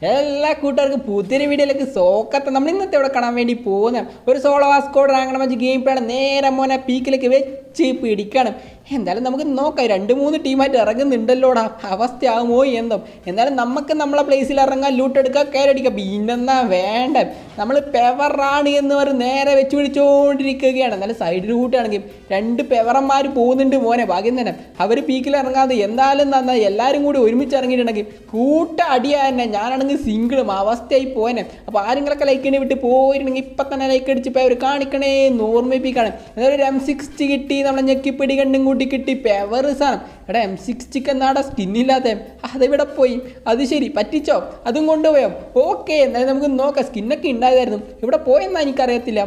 എല്ലാ കൂട്ടുകാർക്കും പുതിയൊരു വീഡിയോയിലേക്ക് സോക്കത്തെ നമ്മൾ ഇന്നത്തെ ഇവിടെ കാണാൻ വേണ്ടി പോകുന്ന ഒരു solo squad rank match game play ആണ്. നേരെ മോനെ പീക്കിലേക്ക് വെച്ച് പിടിക്കണം. എന്തായാലും നമുക്ക് നോക്കാം, 2-3 ടീമായിട്ട് ഇറങ്ങുന്നുണ്ടല്ലോടാ, അവസ്ഥയാകുമോ എന്തോ. എന്തായാലും നമുക്ക് നമ്മളെ പ്ലേസിൽ ഇറങ്ങാൻ ലൂട്ടെടുക്കുക, കയറടിക്കുക. പിന്നെന്നാ വേണ്ട, നമ്മൾ പെവറാണ് എന്ന് പറഞ്ഞ് നേരെ വെച്ച് പിടിച്ചുകൊണ്ടിരിക്കുകയാണ്. എന്നാലും സൈഡ് റൂട്ടാണെങ്കിൽ 2 പെവറന്മാർ പോകുന്നുണ്ട് മോനെ, ഭാഗ്യം തന്നെ അവർ പീക്കിൽ ഇറങ്ങാതെ. എന്തായാലും നന്നായി, എല്ലാവരും കൂടി ഒരുമിച്ച് ഇറങ്ങിയിട്ടുണ്ടെങ്കിൽ കൂട്ട അടിയാ തന്നെ. ഞാനാണെങ്കിൽ സിംഗിളും അവസ്ഥയായി പോയനെ. അപ്പോൾ ആരെങ്കിലൊക്കെ ലൈക്ക് ചെയ്യണേ വിട്ട് പോയിട്ടുണ്ടെങ്കിൽ ഇപ്പം തന്നെ ലൈക്ക് അടിച്ച് അവർ കാണിക്കണേ, ഓർമ്മിപ്പിക്കണം. അതൊരു M60 കിട്ടി, നമ്മളെ ഞെക്കിപ്പിടി കണ്ടും കൂട്ടി കിട്ടി പെവർ സാധനം. എടാ M60 എന്നാടാ സ്കിന്നില്ലാത്ത, അതിവിടെ പോയി. അത് ശരി, പറ്റിച്ചോ? അതും കൊണ്ടുപോയോ? ഓക്കെ, എന്നാലും നമുക്ക് നോക്കാം. സ്കിന്നൊക്കെ ഉണ്ടായതായിരുന്നു, ഇവിടെ പോയെന്നാ എനിക്കറിയത്തില്ല.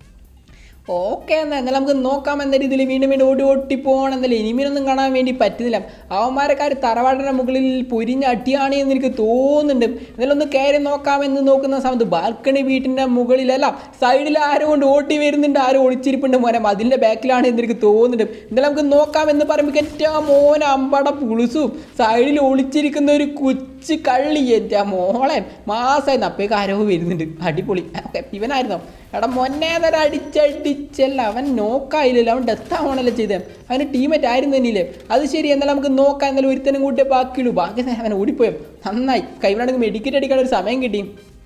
ഓക്കെ, എന്നാലും നമുക്ക് നോക്കാം. എന്ന രീതിയിൽ വീണ്ടും ഓടി പോകണം. എന്നാലും ഇനിമീനൊന്നും കാണാൻ വേണ്ടി പറ്റുന്നില്ല. അവന്മാരെക്കാർ തറവാടിൻ്റെ മുകളിൽ പൊരിഞ്ഞ അടിയാണ് എന്ന് എനിക്ക് തോന്നുന്നുണ്ട്. എന്നാലും ഒന്ന് കയറി നോക്കാമെന്ന് നോക്കുന്ന സമയത്ത് ബാൽക്കണി വീട്ടിൻ്റെ മുകളിലല്ല, സൈഡിൽ ആരോ കൊണ്ട് ഓട്ടി വരുന്നുണ്ട്. ആരോ ഒളിച്ചിരിപ്പുണ്ട് മോനെ, അതിൻ്റെ ബാക്കിലാണ് എന്ന് എനിക്ക് തോന്നുന്നുണ്ട്. എന്നാലും നമുക്ക് നോക്കാമെന്ന് പറയുമ്പോൾ ഏറ്റവും മോനെ അമ്പട പുളിസും സൈഡിൽ ഒളിച്ചിരിക്കുന്ന ഒരു കൊച്ചു കള്ളി. എൻ്റെ മോളെ മാസമായിരുന്നു. അപ്പോഴേക്ക് ആരോ വരുന്നുണ്ട്. അടിപൊളി. ഓക്കെ, ഇവനായിരുന്നോ? എടാ മൊന്നേതര അടിച്ചല്ല, അവൻ നോക്കായില്ലല്ലോ, അവൻ ഡെത്ത് ആവണല്ലോ ചെയ്തത്. അവന് ടീമേറ്റ് ആയിരുന്നു തന്നെയില്ലേ? അത് ശരി, എന്നാലും നമുക്ക് നോക്കാം. എന്നാലും ഒരുത്തനും കൂട്ടിയേ ബാക്കിയുള്ളൂ. ബാക്കി അവൻ ഓടിപ്പോയോ? നന്നായി, കൈവിനാണെങ്കിൽ മെഡിക്കറ്റ് അടിക്കാൻ ഒരു സമയം കിട്ടി.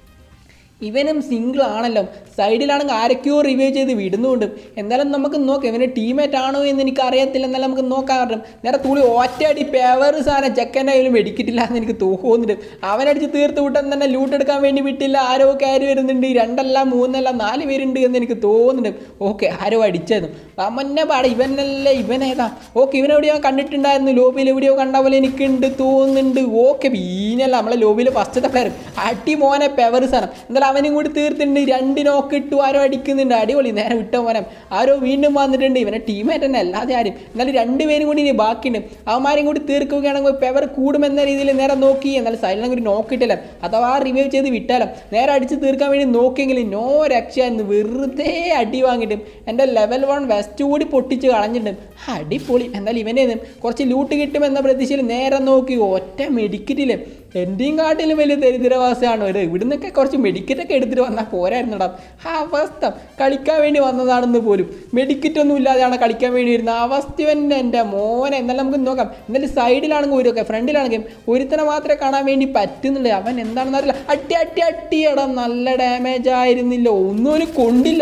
ഇവനും സിംഗിൾ ആണല്ലോ, സൈഡിലാണെങ്കിൽ ആരൊക്കെയോ റിവൈവ് ചെയ്ത് വിടുന്നുണ്ട്. എന്തായാലും നമുക്ക് നോക്കാം, ഇവന് ടീമേറ്റ് ആണോ എന്ന് എനിക്ക് അറിയത്തില്ല. എന്നാലും നമുക്ക് നോക്കാൻ പറ്റും. നേരെ തുളി ഒറ്റയടി പെവർ സാധനം ചെക്കൻ്റെ കയ്യിലും വെടിക്കിട്ടില്ല എന്ന് എനിക്ക് തോന്നുന്നുണ്ട്. അവനടിച്ച് തീർത്ത് വിട്ടാൽ തന്നെ ലൂട്ട് എടുക്കാൻ വേണ്ടി വിട്ടില്ല. ആരോ കയറി വരുന്നുണ്ട്. 2 അല്ല 3 അല്ല 4 പേരുണ്ട് എന്ന് എനിക്ക് തോന്നുന്നുണ്ട്. ഓക്കെ, ആരോ അടിച്ചായിരുന്നു. അമ്മന്നെ പാടെ ഇവനല്ലേ, ഇവനേതാ? ഓക്കെ, ഇവനെവിടെയോ കണ്ടിട്ടുണ്ടായിരുന്നു, ലോബിയിൽ എവിടെയോ കണ്ട പോലെ എനിക്കുണ്ട് തോന്നുന്നുണ്ട്. ഓക്കെ, വീനല്ല നമ്മളെ ലോബിയിലെ ഫസ്റ്റത്തെ പ്ലെയർ. അടി മോനെ പെവർ സാധനം. എന്തായാലും അവനും കൂടി തീർത്തിട്ടുണ്ട്. 2 നോക്ക് ഇട്ടു. ആരോ അടിക്കുന്നുണ്ട്. അടിപൊളി, നേരെ വിട്ട മോനെ. ആരോ വീണ്ടും വന്നിട്ടുണ്ട്. ഇവനെ ടീമേറ്റ് തന്നെ, അല്ലാതെ ആരും. എന്നാലും 2 പേരും കൂടി ഇനി ബാക്കിയുണ്ട്. അവന്മാരും കൂടി തീർക്കുകയാണെങ്കിൽ പെവർ കൂടുമെന്ന രീതിയിൽ നേരെ നോക്കി. എന്നാലും സൈലന്റ് കൂടി നോക്കിയിട്ടില്ല, അഥവാ റിവൈവ് ചെയ്ത് വിട്ടാലോ നേരെ അടിച്ച് തീർക്കാൻ വേണ്ടി നോക്കിയെങ്കിൽ നോ രക്ഷ എന്ന് വെറുതെ അടി വാങ്ങിയിട്ടും എൻ്റെ ലെവൽ 1 വെസ്റ്റ് കൂടി പൊട്ടിച്ച് കളഞ്ഞിട്ടുണ്ട്. അടിപൊളി. എന്തായാലും ഇവനെ കുറച്ച് ലൂട്ട് കിട്ടുമെന്ന പ്രതീക്ഷയിൽ നേരെ നോക്കി. ഒറ്റ മെഡിക്കറ്റില്ലേ, എൻ്റെയും കാട്ടിലും വലിയ ദരിദ്രവാസമാണ്. ഒരു ഇവിടുന്നൊക്കെ കുറച്ച് മെഡിക്കറ്റൊക്കെ എടുത്തിട്ട് വന്നാൽ പോരായിരുന്നടാ. ആ അവസ്ഥ, കളിക്കാൻ വേണ്ടി വന്നതാണെന്ന് പോലും മെഡിക്കറ്റ് ഒന്നും ഇല്ലാതെയാണ് കളിക്കാൻ വേണ്ടി വരുന്ന അവസ്ഥ തന്നെ എൻ്റെ മോനെ. എന്നാലും നമുക്ക് നോക്കാം. എന്നാലും സൈഡിലാണെങ്കിൽ ഒരുക്കെ, ഫ്രണ്ടിലാണെങ്കിൽ ഒരുത്തനെ മാത്രമേ കാണാൻ വേണ്ടി പറ്റുന്നുള്ളൂ. അവൻ എന്താണെന്ന് അറിയില്ല. അട്ടിയടാ, നല്ല ഡാമേജ് ആയിരുന്നില്ല, ഒന്നും കൊണ്ടില്ല.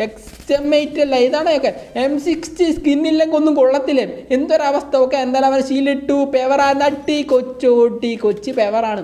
XM8 അല്ല, ഇതാണൊക്കെ M60 സ്കിന്നില്ലെങ്കിൽ ഒന്നും കൊള്ളത്തില്ലേ, എന്തൊരവസ്ഥ. ഓക്കെ, എന്തായാലും അവൻ ശീലിട്ടു. പെവറാ നട്ടി, കൊച്ചു പെവറാണ്.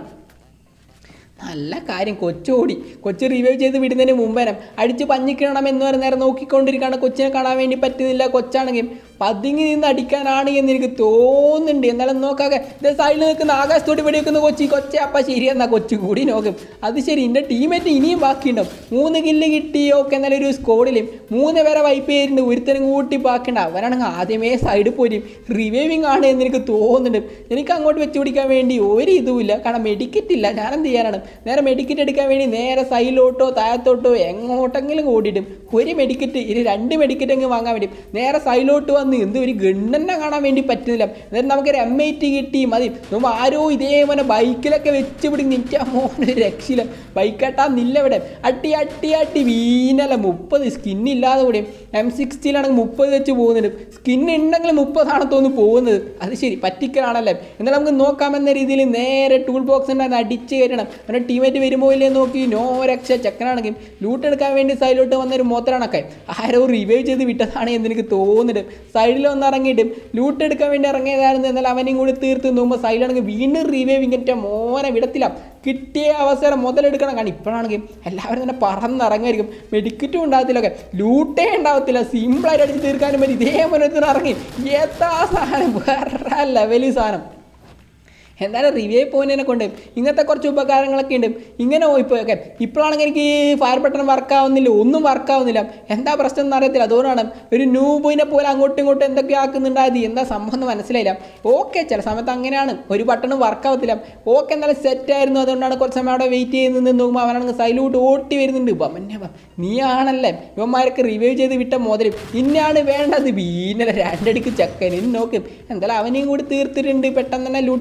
നല്ല കാര്യം, കൊച്ചു റിവൈവ് ചെയ്ത് വിടുന്നതിന് മുമ്പേനെ അടിച്ച് പഞ്ഞിക്കണം എന്ന് പറഞ്ഞ നേരം നോക്കിക്കൊണ്ടിരിക്കുകയാണ്. കൊച്ചിനെ കാണാൻ വേണ്ടി പറ്റുന്നില്ല. കൊച്ചാണെങ്കിൽ പതുങ്ങി നിന്ന് അടിക്കാനാണ് എന്ന് എനിക്ക് തോന്നുന്നുണ്ട്. എന്നാലും നോക്കാതെ ഇത് സൈഡിൽ നിൽക്കുന്ന ആകാശത്തോട്ട് വെടിവെക്കുന്ന കൊച്ചെ. അപ്പം ശരി, എന്നാൽ കൊച്ചു കൂടി നോക്കും. അത് ശരി, എൻ്റെ ടീമേറ്റ് ഇനിയും ബാക്കിയുണ്ടാവും. 3 കില്ല് കിട്ടി. ഓക്കെ, എന്നാലും ഒരു സ്കോഡിൽ 3 പേരെ വൈപ്പ് ചെയ്തിട്ടുണ്ട്. ഒരുത്തനും കൂട്ടി ബാക്കിയുണ്ട്. അവനാണെങ്കിൽ ആദ്യമേ സൈഡിൽ പോയി റിവൈവിങ് ആണ് എന്ന് എനിക്ക് തോന്നുന്നുണ്ട്. എനിക്ക് അങ്ങോട്ട് വെച്ച് പിടിക്കാൻ വേണ്ടി ഒരു ഇതുമില്ല, കാരണം മെഡിക്കറ്റ് ഇല്ല. ഞാനെന്ത് ചെയ്യാനാണ്? നേരെ മെഡിക്കറ്റ് എടുക്കാൻ വേണ്ടി നേരെ സൈഡിലോട്ടോ താഴത്തോട്ടോ എങ്ങോട്ടെങ്കിലും ഓടിയിട്ടും ഒരു മെഡിക്കറ്റ്, 2 മെഡിക്കറ്റ് അങ്ങ് വാങ്ങാൻ വേണ്ടി നേരെ സൈഡിലോട്ട് വന്ന് എന്ത് ഒരു ഗണ്ണെന്നെ കാണാൻ വേണ്ടി പറ്റുന്നില്ല. എന്നിട്ട് നമുക്കൊരു M8 കിട്ടി, മതി. നമ്മൾ ആരോ ഇതേപോലെ ബൈക്കിലൊക്കെ വെച്ച് പിടിക്കും. നിൻ്റെ മോനൊരു രക്ഷയില്ല, ബൈക്കെട്ടാന്നില്ല ഇവിടെ. അട്ടി വീനല്ല. 30 സ്കിന്നില്ലാതെ കൂടെ M60ലാണെങ്കിൽ 30 വെച്ച് പോകുന്നുണ്ട്. സ്കിന്നുണ്ടെങ്കിൽ 30 തോന്നുന്നു പോകുന്നത്. അത് ശരി, പറ്റിക്കലാണല്ലേ. എന്നാൽ നമുക്ക് നോക്കാമെന്ന രീതിയിൽ നേരെ ടൂൾ ബോക്സ് ഉണ്ടായിരുന്നു, അടിച്ച് കയറ്റണം. അവൻ്റെ ടീമേറ്റ് വരുമ്പോൾ ഇല്ലേ നോക്കി. നോ രക്ഷ. ചെക്കനാണെങ്കിൽ ലൂട്ട് എടുക്കാൻ വേണ്ടി സൈഡിലോട്ട് വന്നൊരു മോത്തരാണൊക്കെ ആരോ റിവൈവ് ചെയ്ത് വിട്ടതാണ് എന്ന് എനിക്ക് തോന്നുന്നുണ്ട്. സൈഡിൽ ഒന്ന് ഇറങ്ങിയിട്ടും ലൂട്ട് എടുക്കാൻ വേണ്ടി ഇറങ്ങിയതായിരുന്നു. എന്നാൽ അവനെയും കൂടി തീർത്ത് നോക്കുമ്പോൾ സൈഡിലാണെങ്കിൽ വീണ്ടും റിവൈവിങ് എൻ്റെ മോനെ വിടത്തില്ല. കിട്ടിയ അവസരം മുതലെടുക്കണം. കാരണം ഇപ്പോഴാണെങ്കിൽ എല്ലാവരും തന്നെ പറന്നിറങ്ങുമായിരിക്കും. മെഡിക്കറ്റും ഉണ്ടാകത്തില്ലൊക്കെ, ലൂട്ടേ ഉണ്ടാകത്തില്ല. സിമ്പിളായിട്ട് അടിച്ച് തീർക്കാനും പറ്റും. ഇതേപോലെ ഇറങ്ങി ഏതാ സാധനം, വേറെ ലെവല് സാധനം. എന്തായാലും റിവൈവ് പോകുന്നതിനെ കൊണ്ട് ഇങ്ങനത്തെ കുറച്ച് ഉപകാരങ്ങളൊക്കെ ഉണ്ട്. ഇങ്ങനെ പോയിപ്പോയൊക്കെ ഇപ്പോഴാണെങ്കിൽ എനിക്ക് ഫയർ ബട്ടൺ വർക്കാവുന്നില്ല, ഒന്നും വർക്കാവുന്നില്ല. എന്താ പ്രശ്നം എന്ന് അറിയത്തില്ല. അതുകൊണ്ടാണ് ഒരു നൂബിനെ പോലെ അങ്ങോട്ടും ഇങ്ങോട്ടും എന്തൊക്കെ ആക്കുന്നുണ്ടായത്, എന്താ സംഭവം എന്ന് മനസ്സിലായില്ല. ഓക്കെ, ചില സമയത്ത് അങ്ങനെയാണ്, ഒരു ബട്ടണും വർക്കാവത്തില്ല. ഓക്കെ, എന്തായാലും സെറ്റായിരുന്നു. അതുകൊണ്ടാണ് കുറച്ച് സമയം അവിടെ വെയിറ്റ് ചെയ്ത് നിന്ന് നോക്കുമ്പോൾ അവനാണെങ്കിൽ സൈഡിലോട്ട് ഓട്ടി വരുന്നുണ്ട്. ഇപ്പം നീ ആണല്ലേ ഇവന്മാരൊക്കെ റിവൈവ് ചെയ്ത് വിട്ട മുതൽ ഇന്നാണ് വേണ്ടത്. വീനല്ല 2 അടിക്ക് ചക്കൻ ഇനി നോക്കും. എന്തായാലും അവനെയും കൂടി തീർത്തിട്ടുണ്ട്. പെട്ടെന്ന് തന്നെ ലൂട്ട് എടുക്കാൻ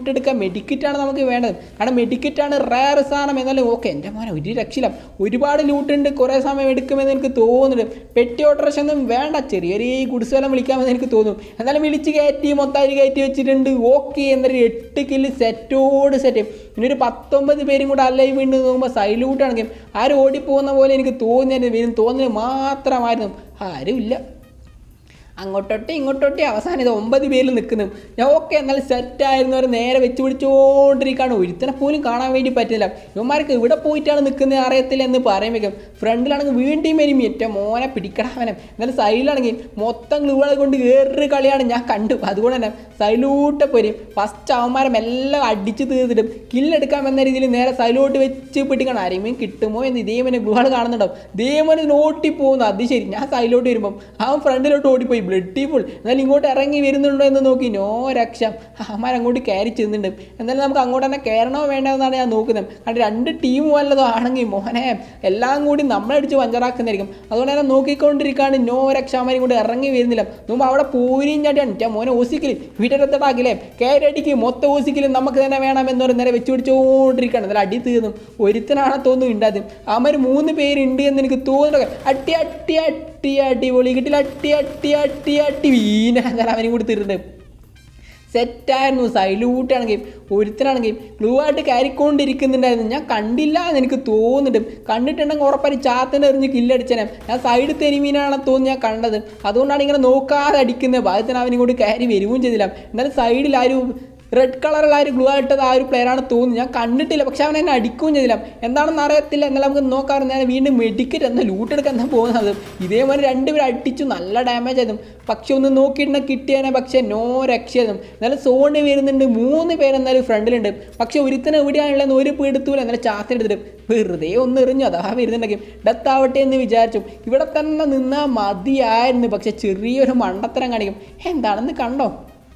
മെഡിക്കറ്റാണ് നമുക്ക് വേണ്ടത്. കാരണം മെഡിക്കറ്റാണ് റയർ സാധനം. എന്നാലും ഓക്കെ എൻ്റെ മോനെ ഒരു രക്ഷയില്ല. ഒരുപാട് ലൂട്ടുണ്ട്, കുറേ സമയം എടുക്കുമെന്ന് എനിക്ക് തോന്നുന്നുണ്ട്. പെട്ടി ഓട്ടോറിക്ഷ ഒന്നും വേണ്ട, ചെറിയൊരു ഗുഡ്സ് വല്ലതും വിളിക്കാമെന്ന് എനിക്ക് തോന്നും. എന്നാലും വിളിച്ച് കയറ്റി മൊത്തം കയറ്റി വെച്ചിട്ടുണ്ട്. ഓക്കെ, എന്നൊരു 8 കില്ല് സെറ്റോട് സെറ്റ്. പിന്നെ ഒരു 19 പേരും കൂടെ അലൈവ് ഉണ്ട് നോക്കുമ്പോൾ സൈലൂട്ടാണെങ്കിൽ ആരും ഓടിപ്പോകുന്ന പോലെ എനിക്ക് തോന്നുന്നത് തോന്നുന്നത് മാത്രമായിരുന്നു. ആരുമില്ല. അങ്ങോട്ടോട്ടെ ഇങ്ങോട്ടോട്ടെ അവസാനം ഇത് 9 പേരിൽ നിൽക്കുന്നു. ഞാൻ ഓക്കെ എന്നാലും സെറ്റായിരുന്നവർ നേരെ വെച്ച് പിടിച്ചുകൊണ്ടിരിക്കുകയാണ്. ഒരുത്തനെ പോലും കാണാൻ വേണ്ടി പറ്റില്ല. ഇവന്മാർക്ക് ഇവിടെ പോയിട്ടാണ് നിൽക്കുന്നത് അറിയത്തില്ല എന്ന് പറയുമ്പോഴേക്കും ഫ്രണ്ടിലാണെങ്കിൽ വീണ്ടും വരും ഏറ്റവും മോനെ പിടിക്കടാവനം. എന്നാലും സൈഡിലാണെങ്കിൽ മൊത്തം ഗ്ലൂകളെ കൊണ്ട് വേറൊരു കളിയാണ് ഞാൻ കണ്ടു. അതുകൊണ്ട് തന്നെ സൈലൂട്ട് പോരും. ഫസ്റ്റ് അവന്മാരം എല്ലാം അടിച്ച് തീർത്തിട്ടും കില്ലെടുക്കാമെന്ന രീതിയിൽ നേരെ സൈലോട്ട് വെച്ച് പിടിക്കണം. ആരെങ്കിലും കിട്ടുമോ എന്ന് ഇതേമനെ ഗ്ലൂകൾ കാണുന്നുണ്ടാവും. ഇതേമനെ നോട്ടി പോകുന്നു. അത് ശരി, ഞാൻ സൈലോട്ട് വരുമ്പം അവൻ ഫ്രണ്ടിലോട്ട് ഓടിപ്പോയി. Bloody full. എന്നാലും ഇങ്ങോട്ട് ഇറങ്ങി വരുന്നുണ്ടോ എന്ന് നോക്കി. നോ രക്ഷ. അവന്മാരങ്ങോട്ട് കയറി ചെന്നുണ്ട്. എന്നാലും നമുക്ക് അങ്ങോട്ട് തന്നെ കയറണോ വേണ്ടതെന്നാണ് ഞാൻ നോക്കുന്നത്. കാരണം 2 ടീം വല്ലതും ആണെങ്കിൽ മോനെ എല്ലാം കൂടി നമ്മളടിച്ച് പഞ്ചറാക്കുന്നതായിരിക്കും. അതുകൊണ്ട് തന്നെ നോക്കിക്കൊണ്ടിരിക്കുകയാണ്. നോ രക്ഷ. അവന്മാരും കൂടി ഇറങ്ങി വരുന്നില്ല. നോക്കുമ്പോൾ അവിടെ പോരിയും ചാട്ടിയാണ് മോനെ ഓസിക്കല് വീട്ടിലെത്തടാക്കില്ലേ കയറടിക്ക് മൊത്തം ഓസിക്കലും നമുക്ക് തന്നെ വേണമെന്ന് പറഞ്ഞ് നേരെ വെച്ച് പിടിച്ചുകൊണ്ടിരിക്കുകയാണ്. എന്നാലും അടി തീർന്നു. ഒരുത്തനാണ് തോന്നുന്നു ഉണ്ടാകും. അവന്മാർ 3 പേരുണ്ട് എന്ന് എനിക്ക് തോന്നുന്നു. അട്ടി അട്ടി അട്ടി അടിപൊളി കിട്ടില്ല. അട്ടി അട്ടി അട്ടി അട്ടി വീണാൽ അവനും കൂടി തീർന്നിട്ടുണ്ട്. സെറ്റായിരുന്നു. സൈലൂട്ടാണെങ്കിൽ ഒരുത്തനാണെങ്കിൽ ഗ്ലൂ ആയിട്ട് കയറിക്കൊണ്ടിരിക്കുന്നുണ്ടായിരുന്നു. ഞാൻ കണ്ടില്ല എന്ന് എനിക്ക് തോന്നുന്നുണ്ട്. കണ്ടിട്ടുണ്ടെങ്കിൽ ഉറപ്പായി ചാത്തന്നെ എറിഞ്ഞ് കില്ലടിച്ചേനെ. ഞാൻ സൈഡ് തെരുമീനാണെന്ന് തോന്നി ഞാൻ കണ്ടത്. അതുകൊണ്ടാണ് ഇങ്ങനെ നോക്കാതെ അടിക്കുന്നത്. ഭാഗത്തിന് അവനും കൂടി കയറി വരികയും ചെയ്തില്ല. എന്നാലും സൈഡിൽ ആരും റെഡ് കളറുള്ള ഒരു ഗ്ലൂ ആയിട്ടത് ആ ഒരു പ്ലെയറാണ് തോന്നുന്നു. ഞാൻ കണ്ടിട്ടില്ല, പക്ഷെ അവൻ എന്നെ അടിക്കുകയും ചെയ്തില്ല. എന്താണെന്ന് അറിയത്തില്ല. എന്നാലും നമുക്ക് നോക്കാറ് ഞാൻ വീണ്ടും മെഡിക്കറ്റ് എന്താ ലൂട്ടെടുക്കാൻ എന്താ പോകുന്നത്. ഇതേപോലെ 2 പേര് അടിച്ചു, നല്ല ഡാമേജ് ആയിരുന്നു. പക്ഷെ ഒന്ന് നോക്കിയിട്ടുണ്ടെങ്കിൽ കിട്ടിയാനെ. പക്ഷേ നോ രക്ഷയായിരുന്നു. എന്നാലും സോണ് വരുന്നുണ്ട്. 3 പേരെന്നാലും ഫ്രണ്ടിലുണ്ട്. പക്ഷെ ഒരുത്തനെ എവിടെയാണുള്ളതെന്ന് ഒരു പിടുത്തൂല. എന്നാലും ചാത്തെടുത്തിട്ട് വെറുതെ ഒന്ന് എറിഞ്ഞു. അതാ വരുന്നുണ്ടെങ്കിൽ ഡെത്ത് ആവട്ടെ എന്ന് വിചാരിച്ചു. ഇവിടെ തന്നെ നിന്നാൽ മതിയായിരുന്നു. പക്ഷെ ചെറിയൊരു മണ്ടത്തരം കാണിക്കും. എന്താണെന്ന് കണ്ടോ?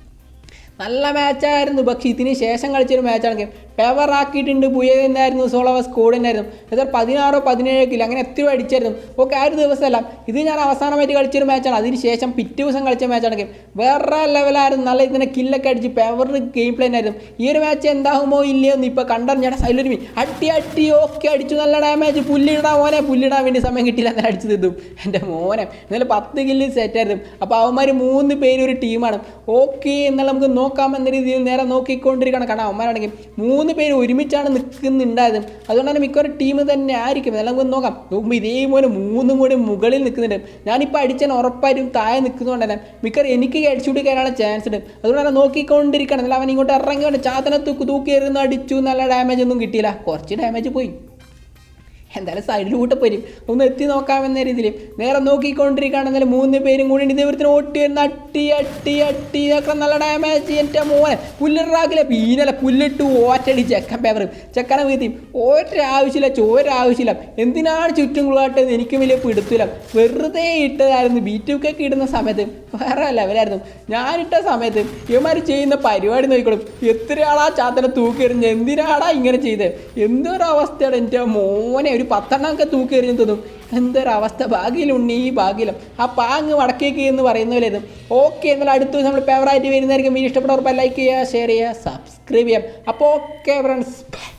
നല്ല മാച്ചായിരുന്നു. പക്ഷേ ഇതിന് ശേഷം കളിച്ചൊരു മാച്ചാണെങ്കിൽ പെവറാക്കിയിട്ടുണ്ട്. പുയന്നായിരുന്നു, സോളവ സ്കോഡിനായിരുന്നു. എത്ര 16-17 കിലോ അങ്ങനെ എത്രയോ അടിച്ചായിരുന്നു. ഓക്കെ, ആ ഒരു ദിവസമല്ല ഇത് ഞാൻ അവസാനമായിട്ട് കളിച്ചൊരു മാച്ചാണ്. അതിന് ശേഷം പിറ്റേ ദിവസം കളിച്ച മാച്ചാണെങ്കിൽ വേറെ ലെവലായിരുന്നു. നല്ല ഇതിനെ കില്ലൊക്കെ അടിച്ച് പെവർ ഗെയിം പ്ലേ ആയിരുന്നു. ഈ ഒരു മാച്ച് എന്താകുമോ ഇല്ലയോ എന്ന് ഇപ്പോൾ കണ്ടറിഞ്ഞാൽ സൈലൊരുമി അട്ടി അട്ടി ഓക്കെ അടിച്ചു. നല്ല ഡാമേജ്. പുല്ലിടാൻ മോനെ പുല്ലിടാൻ വേണ്ടി സമയം കിട്ടിയില്ല. എന്നാൽ അടിച്ചു തീർന്നു എൻ്റെ മോനെ. എന്നാലും 10 കില്ല് സെറ്റായിരുന്നു. അപ്പോൾ അവന്മാർ 3 പേര് ഒരു ടീമാണ്. ഓക്കെ, എന്നാൽ നമുക്ക് നോക്കാമെന്ന രീതിയിൽ നേരെ നോക്കിക്കൊണ്ടിരിക്കണം. കാരണം അവന്മാരാണെങ്കിൽ 3 പേര് ഒരുമിച്ചാണ് നിൽക്കുന്നുണ്ടായത്. അതുകൊണ്ട് തന്നെ മിക്കവാറും ടീം തന്നെ ആയിരിക്കും. എല്ലാം നമുക്ക് നോക്കാം. നോക്കുമ്പോൾ ഇതേപോലെ 3 കൂടി മുകളിൽ നിൽക്കുന്നുണ്ട്. ഞാനിപ്പോൾ അടിച്ചാൽ ഉറപ്പായിട്ടും താഴെ നിൽക്കുന്നതുകൊണ്ട് തന്നെ മിക്കവാറും എനിക്ക് അടിച്ചുകൂടി കയറാനുള്ള ചാൻസ് ഉണ്ട്. അതുകൊണ്ട് തന്നെ നോക്കിക്കൊണ്ടിരിക്കണം. എന്നാൽ അവൻ ഇങ്ങോട്ട് ഇറങ്ങി ചാത്തനെ തൂക്കി എറിയുന്നു. അടിച്ചു. നല്ല ഡാമേജ് ഒന്നും കിട്ടിയില്ല. കുറച്ച് ഡാമേജ് പോയി. എന്തായാലും സൈഡിലൂട്ട് വരും. ഒന്ന് എത്തി നോക്കാമെന്ന രീതിയിൽ നേരെ നോക്കിക്കൊണ്ടിരിക്കുകയാണെന്നാലും 3 പേരും കൂടി ഇതേവരത്തിന് ഓട്ടി വരുന്ന അട്ടി അട്ടി അട്ടി ഒക്കെ നല്ല ഡാമേജ്. എൻ്റെ മോനെ പുല്ലിറാക്കില്ല പീനല്ല പുല്ലിട്ട് ഓറ്റടി ചെക്കൻ പേപ്പർ ചെക്കനെ വീഴ്ത്തി. ഒരാവശ്യമില്ല. എന്തിനാണ് ചുറ്റും കുളാട്ടത് എനിക്കും വലിയ പിടുത്തില്ല. വെറുതെ ഇട്ടതായിരുന്നു. ബീറ്റുക്കൊക്കെ ഇടുന്ന സമയത്ത് വേറെ ലെവലായിരുന്നു. ഞാനിട്ട സമയത്ത് ഇവന്മാർ ചെയ്യുന്ന പരിപാടി നോക്കിക്കോളും. എത്രയാളാ ചാത്തനെ തൂക്കി എറിഞ്ഞ് എന്തിനാടാ ഇങ്ങനെ ചെയ്തത്? എന്തൊരവസ്ഥയാണ് എൻ്റെ മോനെ. ഒരു 10 എണ്ണമൊക്കെ തൂക്കി എറിഞ്ഞു തോന്നും. എന്തൊരവസ്ഥ. ഭാഗ്യമുണ്ട് ഈ ഭാഗ്യം. ആ പാങ്ങ് വടക്കേക്ക് എന്ന് പറയുന്ന പോലെയായിരുന്നു. ഓക്കെ, എന്നാൽ അടുത്ത ദിവസം നമ്മൾ ഫേവറായിട്ട് വരുന്നതായിരിക്കും. വീഡിയോ ഇഷ്ടപ്പെട്ടവർ ലൈക്ക് ചെയ്യുക, ഷെയർ ചെയ്യുക, സബ്സ്ക്രൈബ് ചെയ്യാം. അപ്പോൾ ഓക്കെ ഫ്രണ്ട്സ്.